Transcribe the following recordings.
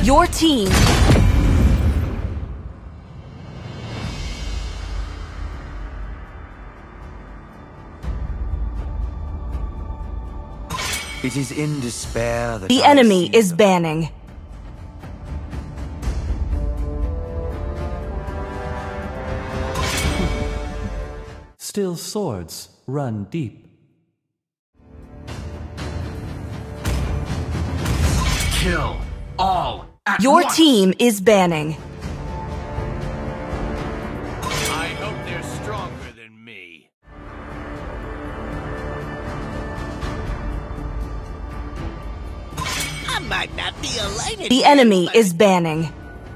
Your team. It is in despair that The I enemy see is them. banning. Still swords run deep. Kill all at Your once. team is banning. I hope they're stronger than me. I might not be a lighted The man, enemy but is banning.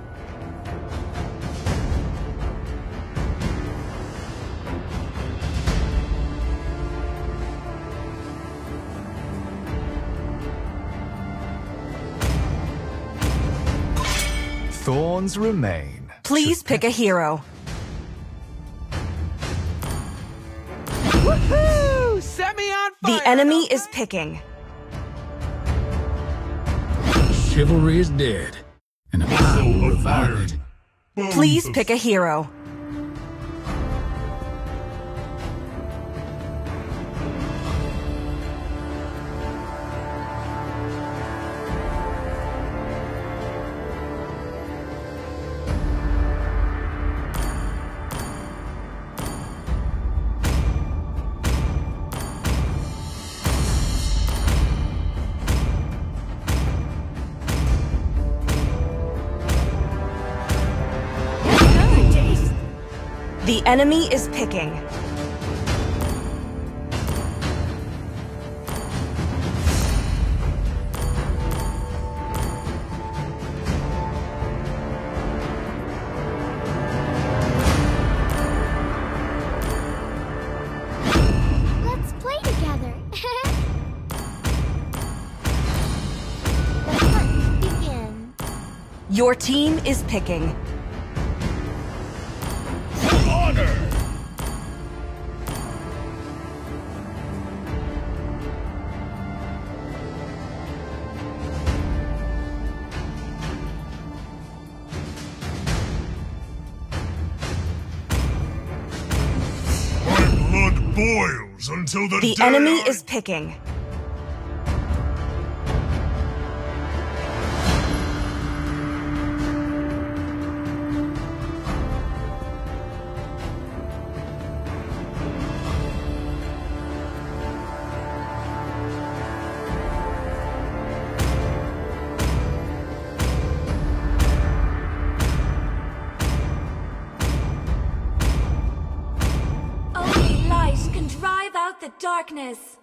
Thorns remain. Please pick a hero. Woohoo! Set me on fire! The enemy is picking. Chivalry is dead, and I will revive it. Please pick a hero. The enemy is picking. Let's play together. The hunt begins. Your team is picking. Blood boils until the The day enemy I- is picking. Only light can drive out the darkness.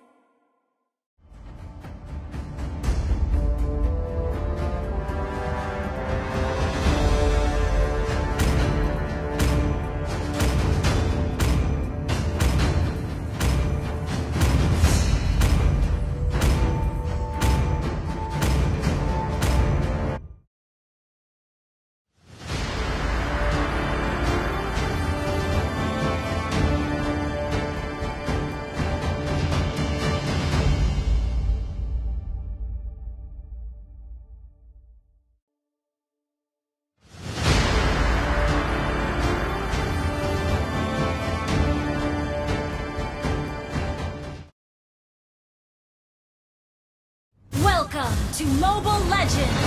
Welcome to Mobile Legends!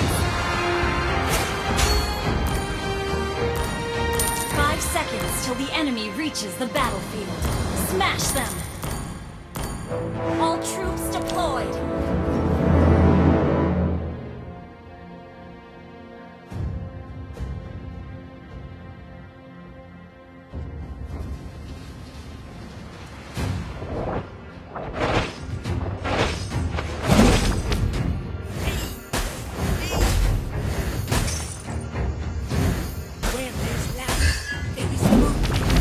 5 seconds till the enemy reaches the battlefield. Smash them! All troops deployed! when there's light, there is movement.